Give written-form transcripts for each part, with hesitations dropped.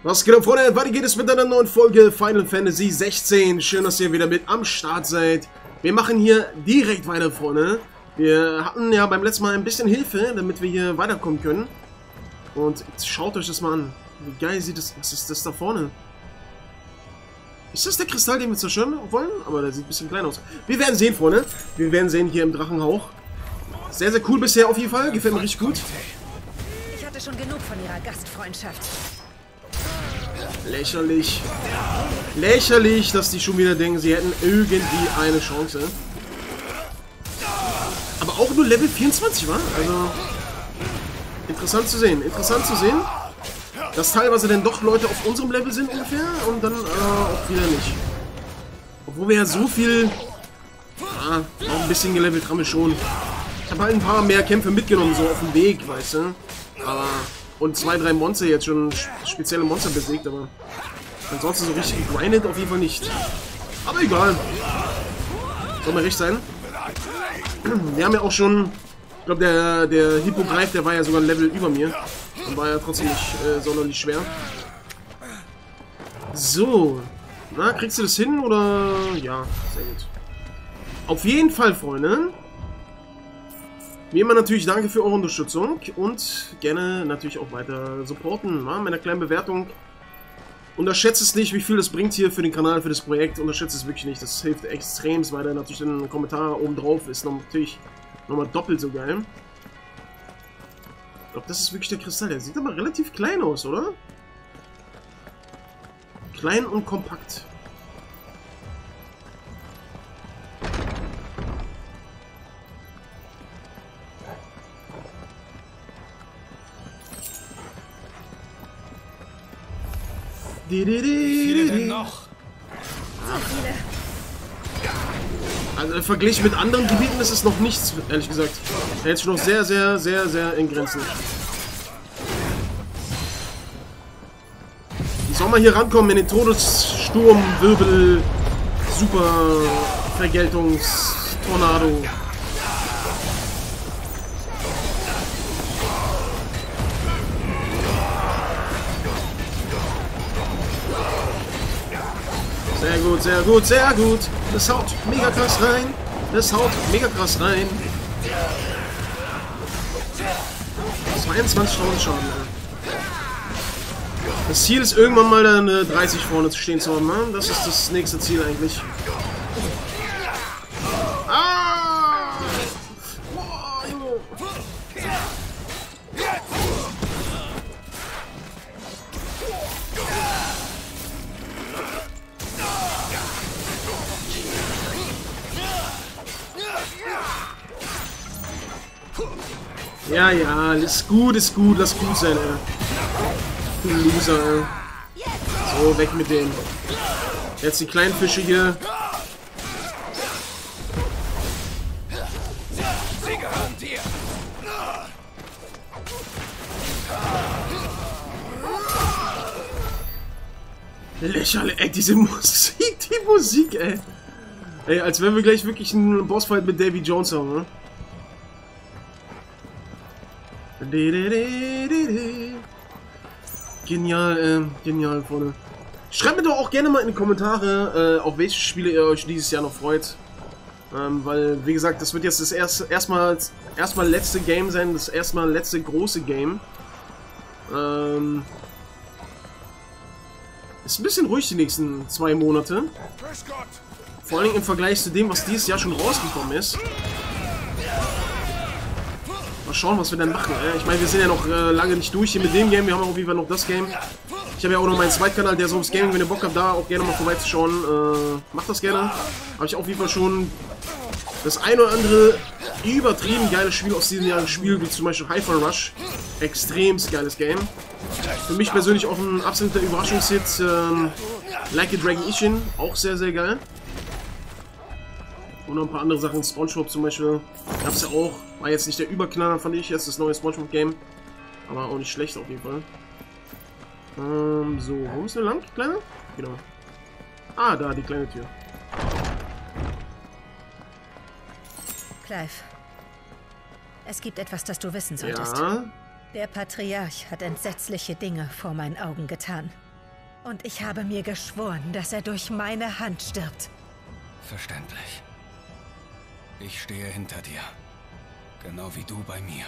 Was geht ab, Freunde? Weiter geht es mit einer neuen Folge Final Fantasy 16. Schön, dass ihr wieder mit am Start seid. Wir machen hier direkt weiter, Freunde. Wir hatten ja beim letzten Mal ein bisschen Hilfe, damit wir hier weiterkommen können. Und jetzt schaut euch das mal an. Wie geil sieht das... Was ist das da vorne? Ist das der Kristall, den wir zerstören wollen? Aber der sieht ein bisschen klein aus. Wir werden sehen, Freunde. Wir werden sehen hier im Drachenhauch. Sehr, sehr cool bisher auf jeden Fall. Gefällt mir richtig gut. Ich hatte schon genug von ihrer Gastfreundschaft. Lächerlich. Lächerlich, dass die schon wieder denken, sie hätten irgendwie eine Chance. Aber auch nur Level 24, wa? Also, interessant zu sehen. Interessant zu sehen, dass teilweise dann doch Leute auf unserem Level sind ungefähr und dann auch wieder nicht. Obwohl wir ja so viel... auch ein bisschen gelevelt haben wir schon. Ich habe halt ein paar mehr Kämpfe mitgenommen, so auf dem Weg, weißt du. Aber... Und 2, 3 Monster jetzt schon spezielle Monster besiegt, aber ansonsten so richtig gegrindet auf jeden Fall nicht. Aber egal. Soll mal recht sein. Wir haben ja auch schon, ich glaube der Hippogreif, der war ja sogar ein Level über mir. Und war ja trotzdem nicht sonderlich schwer. So. Na, kriegst du das hin oder? Ja, sehr gut. Auf jeden Fall, Freunde. Wie immer natürlich danke für eure Unterstützung und gerne natürlich auch weiter supporten, mit einer kleinen Bewertung. Unterschätzt es nicht, wie viel das bringt hier für den Kanal, für das Projekt. Unterschätzt es wirklich nicht, das hilft extrem, weil da natürlich ein Kommentar oben drauf ist natürlich nochmal doppelt so geil. Ich glaube, das ist wirklich der Kristall. Der sieht aber relativ klein aus, oder? Klein und kompakt. Wie viele denn noch? Also verglichen mit anderen Gebieten ist es noch nichts, ehrlich gesagt. Er ist noch sehr, sehr, sehr, sehr in Grenzen. Die soll mal hier rankommen in den Todessturm, Wirbel, Super Vergeltungstornado. Sehr gut, sehr gut, sehr gut. Das haut mega krass rein. Das haut mega krass rein. 22.000 Schaden. Das Ziel ist irgendwann mal eine 30 vorne zu stehen zu haben. Ne? Das ist das nächste Ziel eigentlich. Ah! Boah, Junge. Ja, ja, ist gut, lass gut sein, ey. Du Loser, ey. So, weg mit denen. Jetzt die kleinen Fische hier. Sie gehören dir. Lächerlich, ey, diese Musik, die Musik, ey. Ey, als wenn wir gleich wirklich einen Bossfight mit Davy Jones haben, ne? Genial, genial, Freunde. Schreibt mir doch auch gerne mal in die Kommentare, auf welche Spiele ihr euch dieses Jahr noch freut. Weil, wie gesagt, das wird jetzt das erstmal letzte Game sein, das erstmal letzte große Game. Ist ein bisschen ruhig die nächsten 2 Monate. Vor allem im Vergleich zu dem, was dieses Jahr schon rausgekommen ist. Mal schauen, was wir dann machen. Ich meine, wir sind ja noch lange nicht durch hier mit dem Game. Wir haben auf jeden Fall noch das Game. Ich habe ja auch noch meinen Zweitkanal, der so ums Gaming. Wenn ihr Bock habt, da auch gerne mal vorbeizuschauen, macht das gerne. Habe ich auf jeden Fall schon das ein oder andere übertrieben geiles Spiel aus diesem Jahr gespielt, wie zum Beispiel Hi-Fi Rush. Extremst geiles Game. Für mich persönlich auch ein absoluter Überraschungshit. Like a Dragon Ishin, auch sehr, sehr geil. Und noch ein paar andere Sachen, SpongeBob zum Beispiel, gab es ja auch. War jetzt nicht der Überknaller, fand ich, jetzt das neue SpongeBob-Game. Aber auch nicht schlecht auf jeden Fall. So, wo müssen wir lang, Kleine? Genau. Ah, da, die kleine Tür. Clive, es gibt etwas, das du wissen solltest. Ja. Der Patriarch hat entsetzliche Dinge vor meinen Augen getan. Und ich habe mir geschworen, dass er durch meine Hand stirbt. Verständlich. Ich stehe hinter dir. Genau wie du bei mir.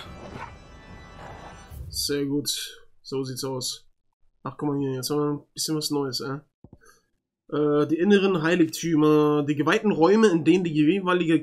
Sehr gut. So sieht's aus. Ach, guck mal hier, jetzt haben wir ein bisschen was Neues, die inneren Heiligtümer, die geweihten Räume, in denen die jeweiligen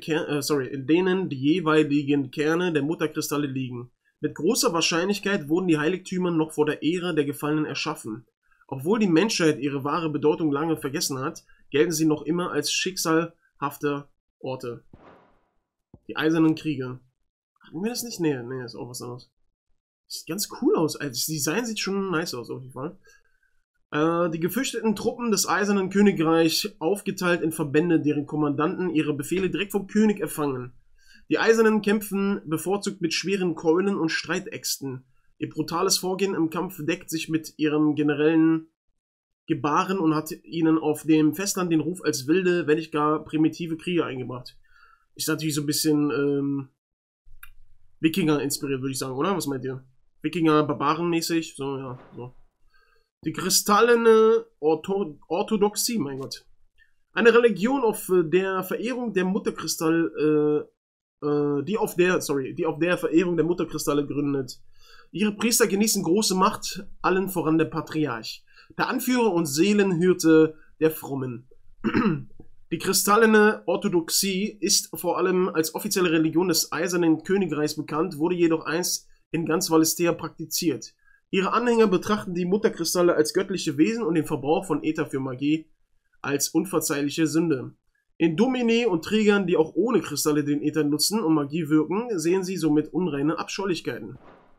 Kerne der Mutterkristalle liegen. Mit großer Wahrscheinlichkeit wurden die Heiligtümer noch vor der Ära der Gefallenen erschaffen. Obwohl die Menschheit ihre wahre Bedeutung lange vergessen hat, gelten sie noch immer als schicksalhafte Orte. Die Eisernen Kriege. Hatten wir das nicht? Nee, ist auch was anderes. Sieht ganz cool aus. Also das Design sieht schon nice aus, auf jeden Fall. Die gefürchteten Truppen des Eisernen Königreichs, aufgeteilt in Verbände, deren Kommandanten ihre Befehle direkt vom König empfangen. Die Eisernen kämpfen bevorzugt mit schweren Keulen und Streitäxten. Ihr brutales Vorgehen im Kampf deckt sich mit ihrem generellen Gebaren und hat ihnen auf dem Festland den Ruf als wilde, wenn nicht gar primitive Krieger eingebracht. Ist natürlich so ein bisschen Wikinger inspiriert, würde ich sagen, oder? Was meint ihr? Wikinger, Barbarenmäßig? So, ja, so. Die kristallene Orthodoxie, mein Gott. Eine Religion auf der Verehrung der Mutterkristalle, die auf der Verehrung der Mutterkristalle gründet. Ihre Priester genießen große Macht, allen voran der Patriarch, der Anführer und Seelenhirte der Frommen. Die kristallene Orthodoxie ist vor allem als offizielle Religion des Eisernen Königreichs bekannt, wurde jedoch einst in ganz Valisthea praktiziert. Ihre Anhänger betrachten die Mutterkristalle als göttliche Wesen und den Verbrauch von Äther für Magie als unverzeihliche Sünde. In Domine und Trägern, die auch ohne Kristalle den Äther nutzen und Magie wirken, sehen sie somit unreine Abscheulichkeiten.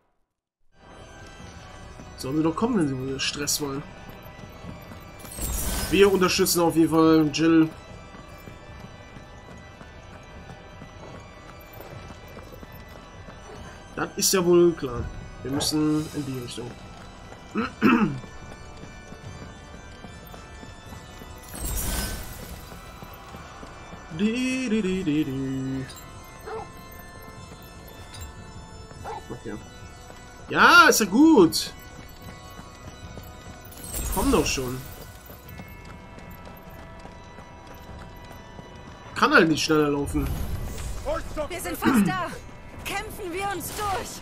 Sollen sie doch kommen, wenn sie Stress wollen. Wir unterstützen auf jeden Fall Jill. Das ist ja wohl klar. Wir müssen in die Richtung. Okay. Ja, ist ja gut. Komm doch schon. Kann halt nicht schneller laufen. Wir sind fast da. Kämpfen wir uns durch.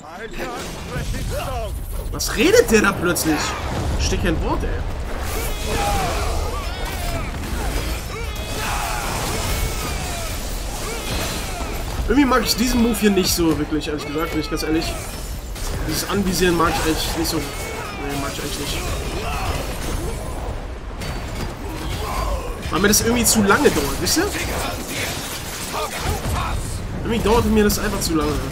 Was redet der da plötzlich? Steht kein Wort, ey. Irgendwie mag ich diesen Move hier nicht so wirklich, ehrlich gesagt, bin ich ganz ehrlich. Dieses Anvisieren mag ich eigentlich nicht so. Nee, mag ich eigentlich nicht. Weil mir das irgendwie zu lange dauert, wisst ihr? Irgendwie dauert mir das einfach zu lange.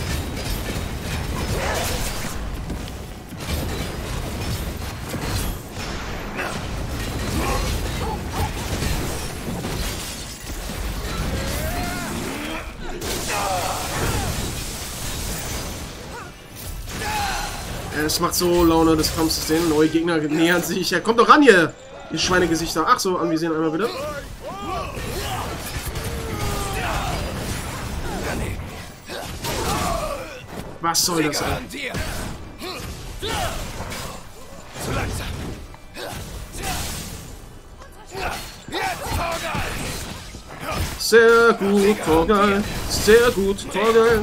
Es macht so Laune, das Kampfsystem. Neue Gegner nähern sich. Ja, kommt doch ran hier! Die Schweinegesichter. Ach so, anvisieren einmal bitte. Was soll das sein? Sehr gut, Torgal. Sehr gut, Torgal.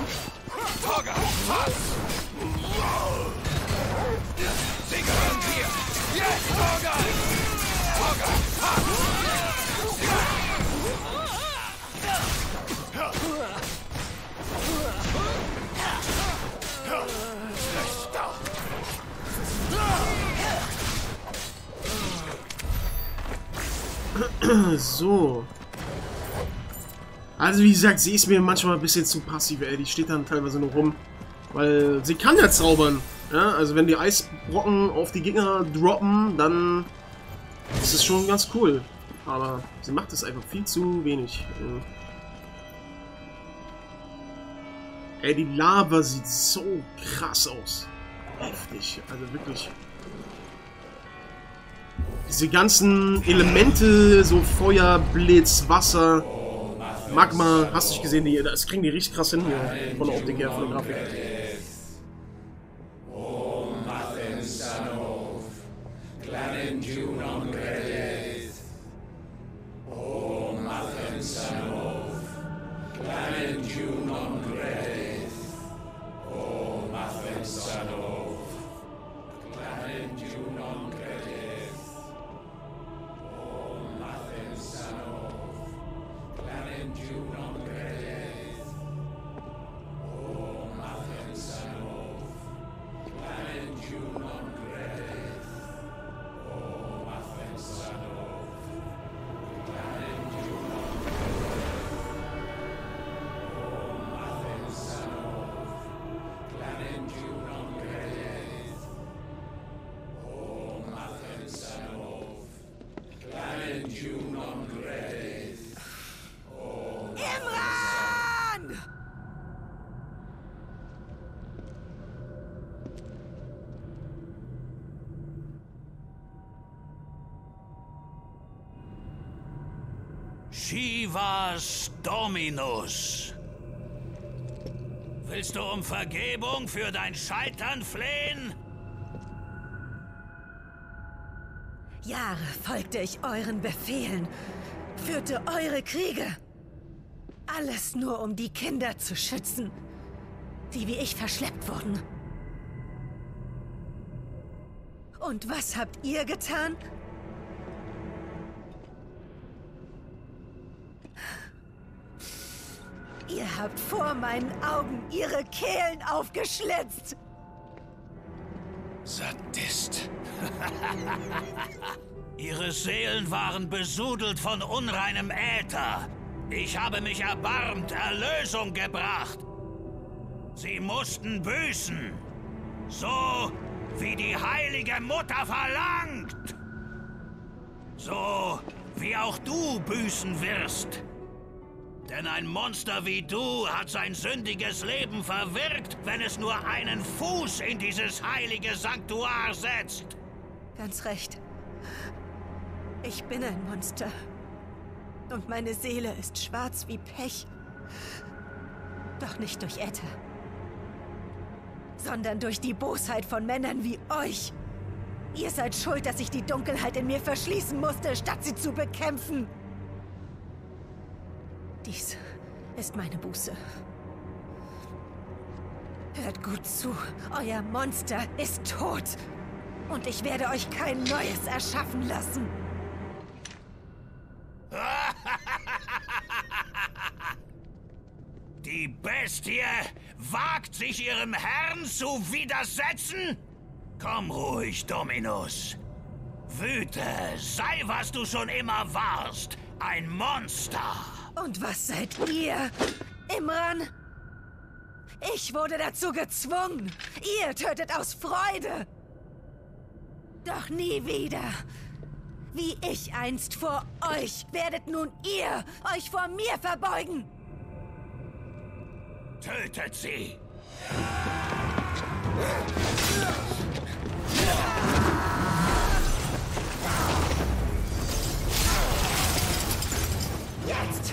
So. Also wie gesagt, sie ist mir manchmal ein bisschen zu passiv, ey. Die steht dann teilweise nur rum. Weil sie kann ja zaubern. Ja, also wenn die Eisbrocken auf die Gegner droppen, dann ist es schon ganz cool. Aber sie macht es einfach viel zu wenig. Ey, die Lava sieht so krass aus. Heftig. Also wirklich. Diese ganzen Elemente, so Feuer, Blitz, Wasser, Magma, hast du nicht gesehen, das kriegen die richtig krass hin hier, von der Optik her, von der Grafik. O Mathen Sanov, Clan Juno Shivas Dominus. Willst du um Vergebung für dein Scheitern flehen? Jahre folgte ich euren Befehlen, führte eure Kriege. Alles nur, um die Kinder zu schützen, die wie ich verschleppt wurden. Und was habt ihr getan? Ihr habt vor meinen Augen ihre Kehlen aufgeschlitzt. Sadist. Ihre Seelen waren besudelt von unreinem Äther. Ich habe mich erbarmt, Erlösung gebracht. Sie mussten büßen. So, wie die heilige Mutter verlangt. So, wie auch du büßen wirst. Denn ein Monster wie du hat sein sündiges Leben verwirkt, wenn es nur einen Fuß in dieses heilige Sanktuar setzt. Ganz recht. Ich bin ein Monster. Und meine Seele ist schwarz wie Pech. Doch nicht durch Äther. Sondern durch die Bosheit von Männern wie euch. Ihr seid schuld, dass ich die Dunkelheit in mir verschließen musste, statt sie zu bekämpfen. Dies ist meine Buße. Hört gut zu, euer Monster ist tot. Und ich werde euch kein neues erschaffen lassen. Die Bestie wagt sich ihrem Herrn zu widersetzen? Komm ruhig, Dominus. Wüte, sei was du schon immer warst. Ein Monster. Und was seid ihr, Imran? Ich wurde dazu gezwungen. Ihr tötet aus Freude. Doch nie wieder. Wie ich einst vor euch, werdet nun ihr euch vor mir verbeugen. Tötet sie! Jetzt!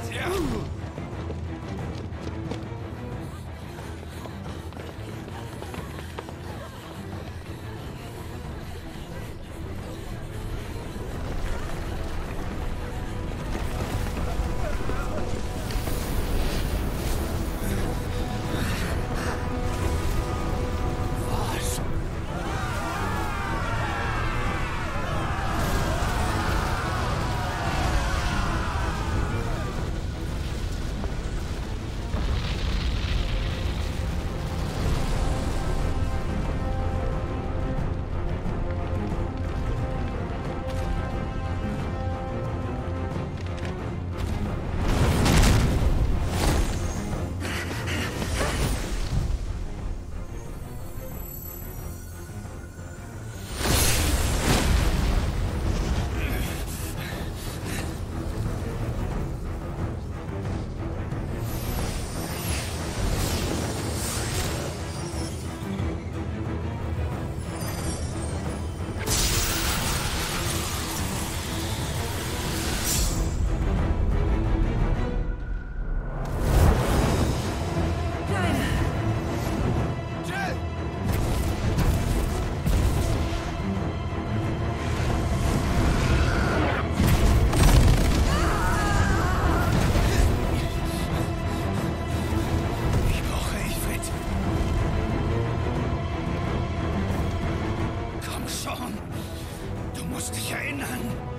musst dich erinnern.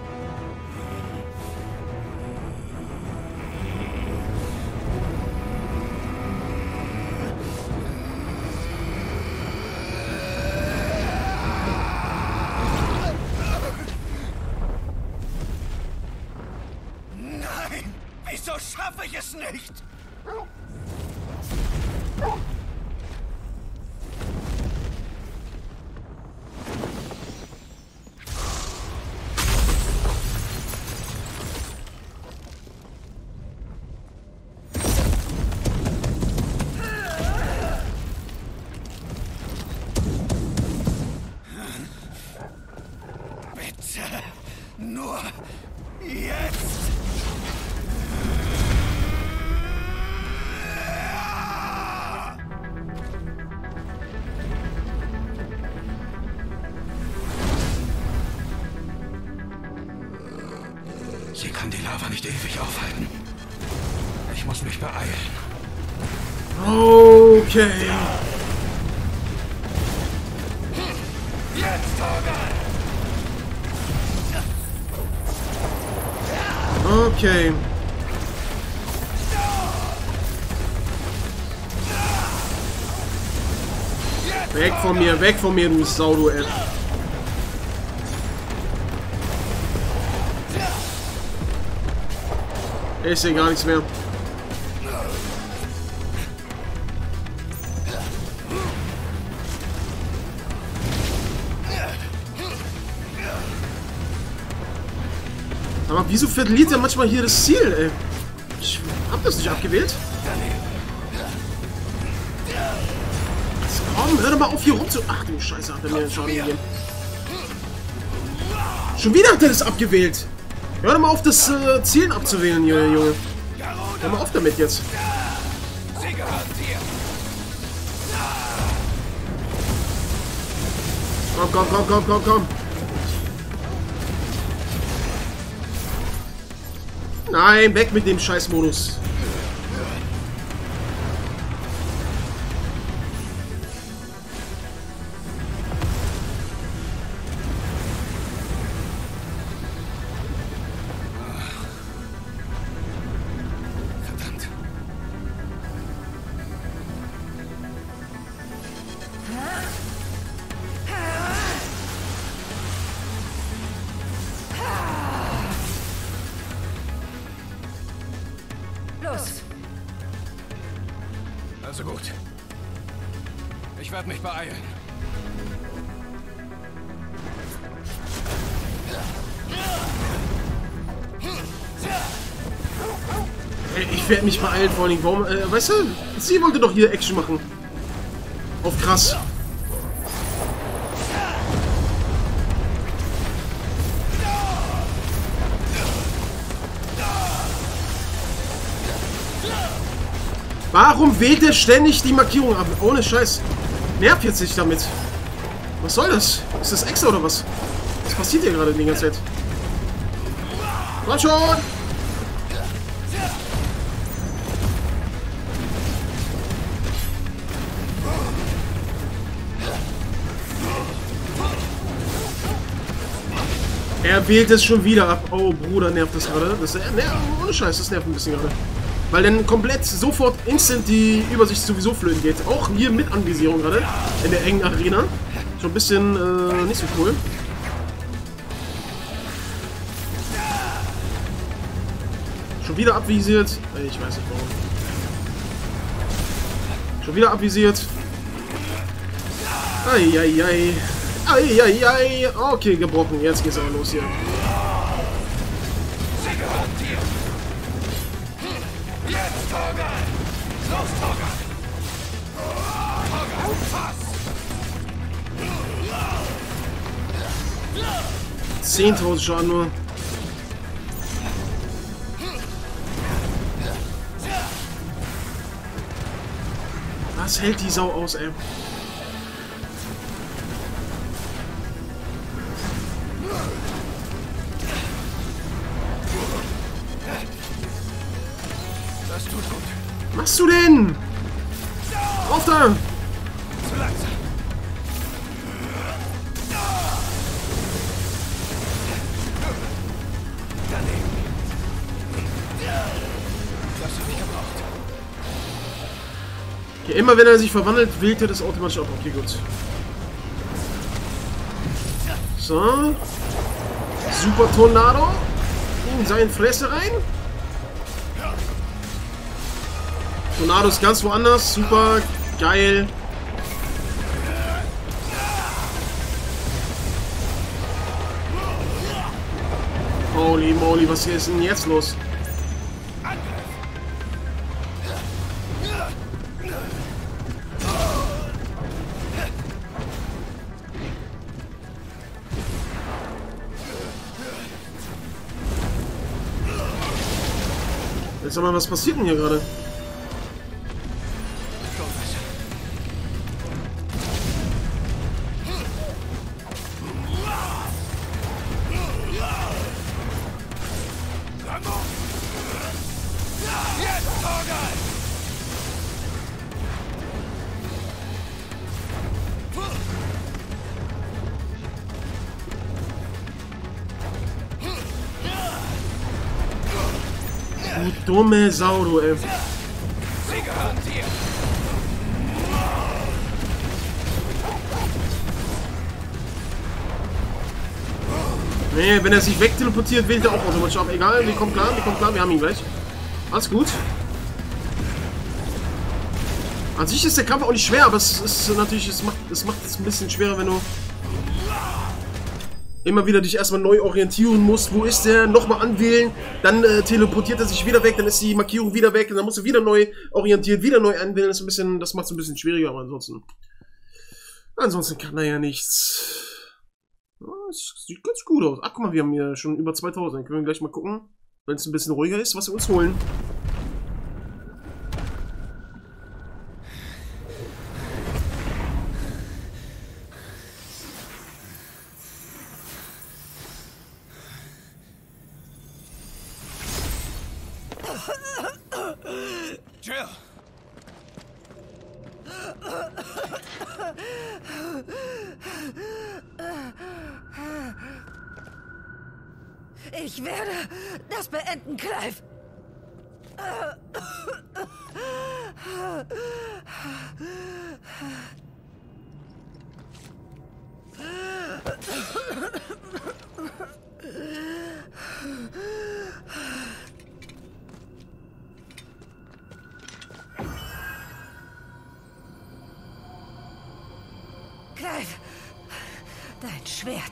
Nein! Wieso schaffe ich es nicht? Nur jetzt! Sie kann die Lava nicht ewig aufhalten. Ich muss mich beeilen. Okay. Jetzt, Torgal! Okay. Weg von mir, du Sau, du Ed. Ich sehe gar nichts mehr. Aber wieso verliert er manchmal hier das Ziel, ey? Ich hab das nicht abgewählt. Komm, hör doch mal auf hier rum zu... Ach du Scheiße, hat er mir den Schaden gegeben. Schon wieder hat er das abgewählt. Hör doch mal auf, das Zielen abzuwählen, Junge. Hör mal auf damit jetzt. Komm. Nein, weg mit dem Scheißmodus. Verdammt. Los! Also gut. Ich werde mich beeilen. Ich werde mich beeilen, vor allem. Warum? Weißt du, sie wollte doch hier Action machen. Auf krass. Warum wählt er ständig die Markierung ab? Ohne Scheiß. Nervt jetzt nicht damit. Was soll das? Ist das extra oder was? Was passiert hier gerade die ganze Zeit? Komm schon! Er wählt es schon wieder ab. Oh, Bruder, nervt das gerade. Das ohne Scheiß, das nervt ein bisschen gerade. Weil dann komplett sofort instant die Übersicht sowieso flöten geht. Auch hier mit Anvisierung gerade. In der engen Arena. Schon ein bisschen nicht so cool. Schon wieder abvisiert. Ich weiß nicht warum. Schon wieder abvisiert. Eieiei. Eieiei. Okay, gebrochen. Jetzt geht's aber los hier. Jetzt, Torgal! Los, Torgal! Torgal, fass! 10.000 Schaden nur. Was hält die Sau aus, ey? Das tut gut. Was machst du denn? Auf da! Zu langsam. Okay, immer wenn er sich verwandelt, wählt er das automatisch ab. Okay, gut. So. Super Tornado. In seine Fresse rein. Tornado ist ganz woanders. Super. Geil. Holy moly, was ist denn jetzt los? Jetzt sag mal, was passiert denn hier gerade? Du dumme Sau, du, ey. Nee, wenn er sich wegteleportiert, wählt er auch automatisch ab. Egal, wir kommen klar, wir haben ihn gleich. Alles gut. An sich ist der Kampf auch nicht schwer, aber es ist natürlich, es macht es ein bisschen schwerer, wenn du immer wieder dich erstmal neu orientieren musst. Wo ist der? Nochmal anwählen, dann teleportiert er sich wieder weg, dann ist die Markierung wieder weg und dann musst du wieder neu orientieren, wieder neu anwählen. Das macht es ein bisschen schwieriger, aber ansonsten kann er ja nichts. Ja, es sieht ganz gut aus. Ach, guck mal, wir haben hier schon über 2000. Dann können wir gleich mal gucken, wenn es ein bisschen ruhiger ist, was wir uns holen. Jill! Ich werde das beenden, Clive. Clive, dein Schwert.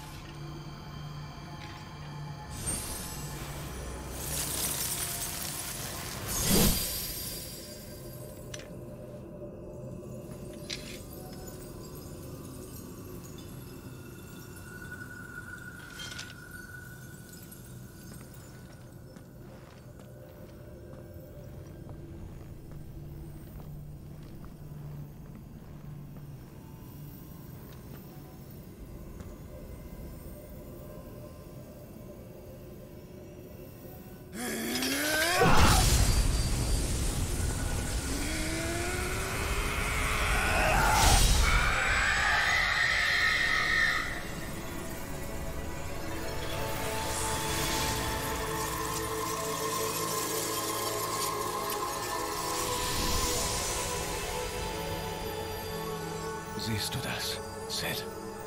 Siehst du das, Sid?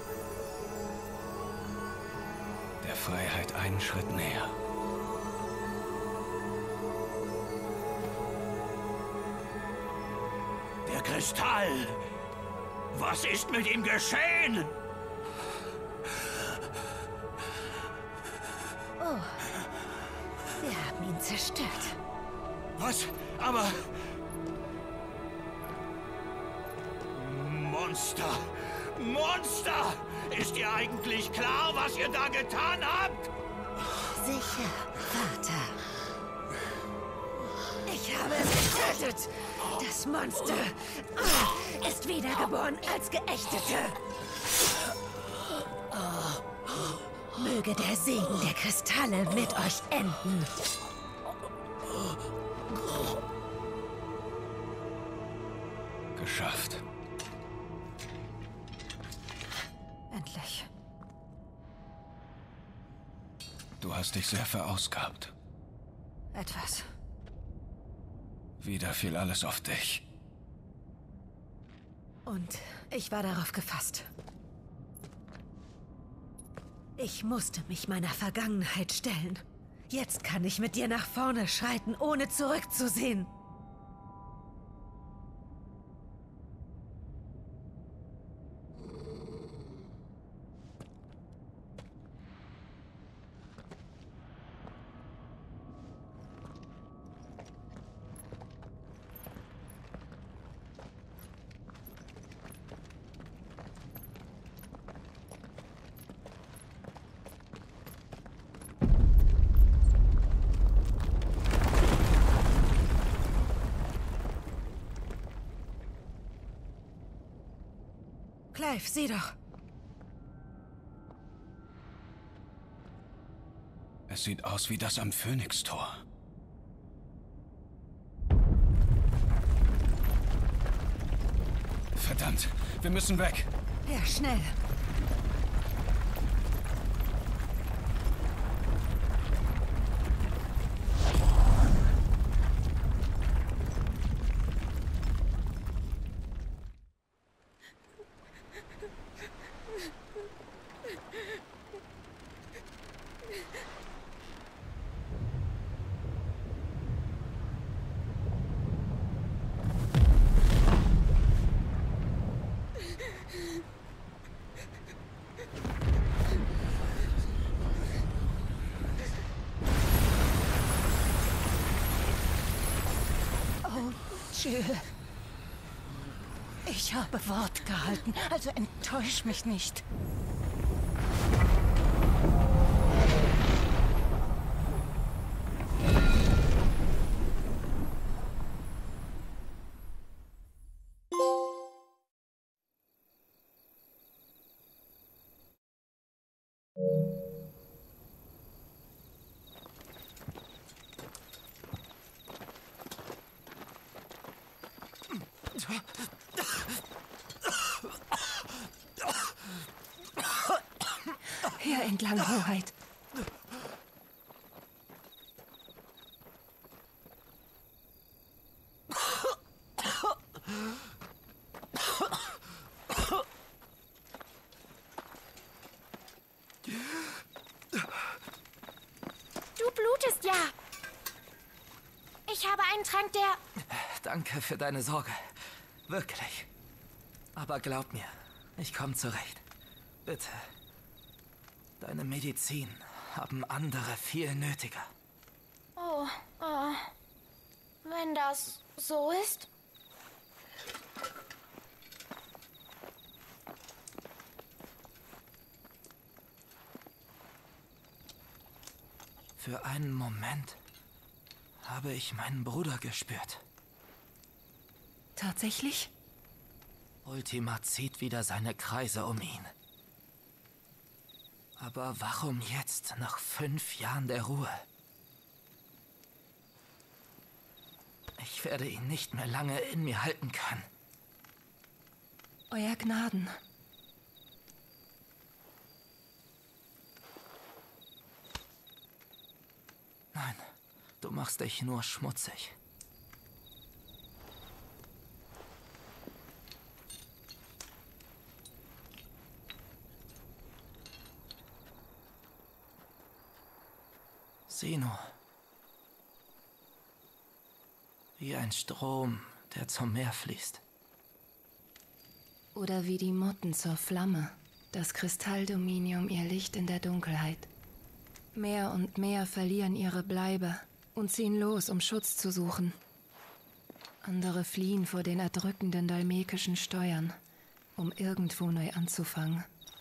Der Freiheit einen Schritt näher. Der Kristall! Was ist mit ihm geschehen? Oh, wir haben ihn zerstört. Was? Aber... Monster! Monster! Ist dir eigentlich klar, was ihr da getan habt? Sicher, Vater. Ich habe es getötet. Das Monster ist wiedergeboren als Geächtete. Möge der Segen der Kristalle mit euch enden. Geschafft. Endlich. Du hast dich sehr verausgabt. Etwas. Wieder fiel alles auf dich. Und ich war darauf gefasst. Ich musste mich meiner Vergangenheit stellen. Jetzt kann ich mit dir nach vorne schreiten, ohne zurückzusehen. Clive, sieh doch. Es sieht aus wie das am Phönix-Tor. Verdammt, wir müssen weg. Ja, schnell. Ich habe Wort gehalten, also enttäusch mich nicht. Hier entlang, Hoheit. Du blutest ja. Ich habe einen Trank, der... Danke für deine Sorge. Wirklich. Aber glaub mir, ich komme zurecht. Bitte. Deine Medizin haben andere viel nötiger. Oh, wenn das so ist. Für einen Moment habe ich meinen Bruder gespürt. Tatsächlich? Ultima zieht wieder seine Kreise um ihn. Aber warum jetzt, nach 5 Jahren der Ruhe? Ich werde ihn nicht mehr lange in mir halten können. Euer Gnaden. Nein, du machst dich nur schmutzig. Sieh nur. Wie ein Strom, der zum Meer fließt. Oder wie die Motten zur Flamme, das Kristalldominium ihr Licht in der Dunkelheit. Mehr und mehr verlieren ihre Bleibe und ziehen los, um Schutz zu suchen. Andere fliehen vor den erdrückenden dalmekischen Steuern, um irgendwo neu anzufangen.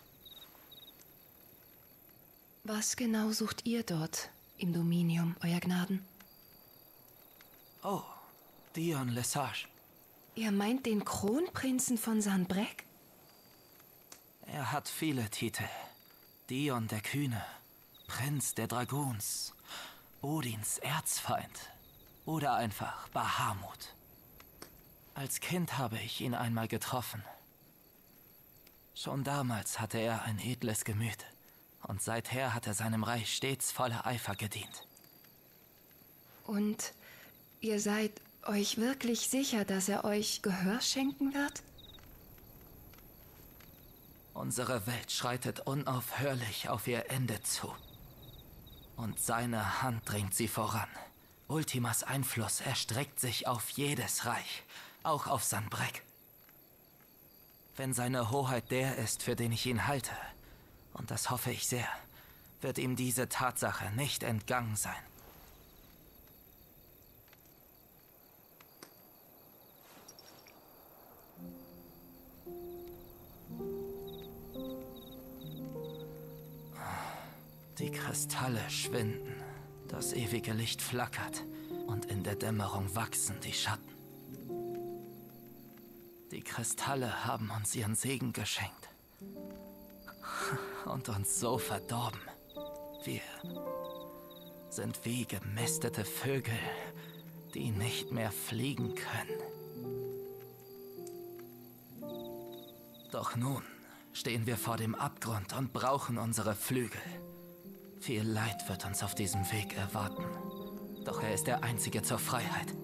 Was genau sucht ihr dort im Dominium, Euer Gnaden? Oh, Dion Lesage. Ihr meint den Kronprinzen von Sanbreque? Er hat viele Titel. Dion der Kühne, Prinz der Dragoons, Odins Erzfeind oder einfach Bahamut. Als Kind habe ich ihn einmal getroffen. Schon damals hatte er ein edles Gemüt und seither hat er seinem Reich stets voller Eifer gedient. Und ihr seid euch wirklich sicher, dass er euch Gehör schenken wird? Unsere Welt schreitet unaufhörlich auf ihr Ende zu. Und seine Hand drängt sie voran. Ultimas Einfluss erstreckt sich auf jedes Reich, auch auf Sanbreque. Wenn seine Hoheit der ist, für den ich ihn halte, und das hoffe ich sehr, wird ihm diese Tatsache nicht entgangen sein. Die Kristalle schwinden, das ewige Licht flackert und in der Dämmerung wachsen die Schatten. Die Kristalle haben uns ihren Segen geschenkt und uns so verdorben. Wir sind wie gemästete Vögel, die nicht mehr fliegen können. Doch nun stehen wir vor dem Abgrund und brauchen unsere Flügel. Viel Leid wird uns auf diesem Weg erwarten, doch er ist der einzige zur Freiheit.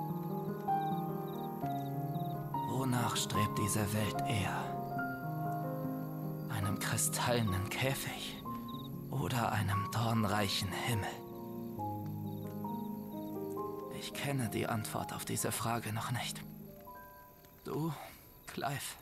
Wonach strebt diese Welt eher? Einem kristallenen Käfig oder einem dornreichen Himmel? Ich kenne die Antwort auf diese Frage noch nicht. Du, Clive?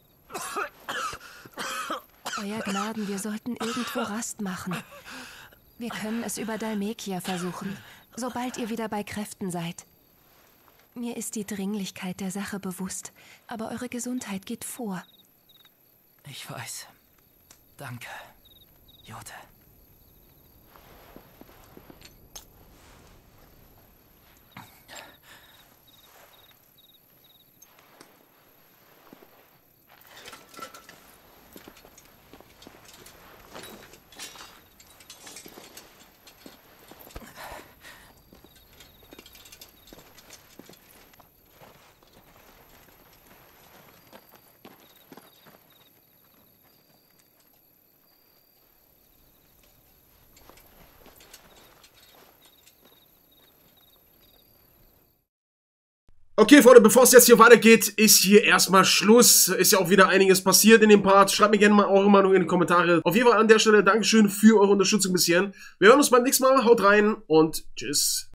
Euer Gnaden, wir sollten irgendwo Rast machen. Wir können es über Dhalmekia versuchen, sobald ihr wieder bei Kräften seid. Mir ist die Dringlichkeit der Sache bewusst, aber eure Gesundheit geht vor. Ich weiß. Danke, Jote. Okay, Freunde, bevor es jetzt hier weitergeht, ist hier erstmal Schluss. Ist ja auch wieder einiges passiert in dem Part. Schreibt mir gerne mal eure Meinung in die Kommentare. Auf jeden Fall an der Stelle Dankeschön für eure Unterstützung bis hierhin. Wir hören uns beim nächsten Mal. Haut rein und tschüss.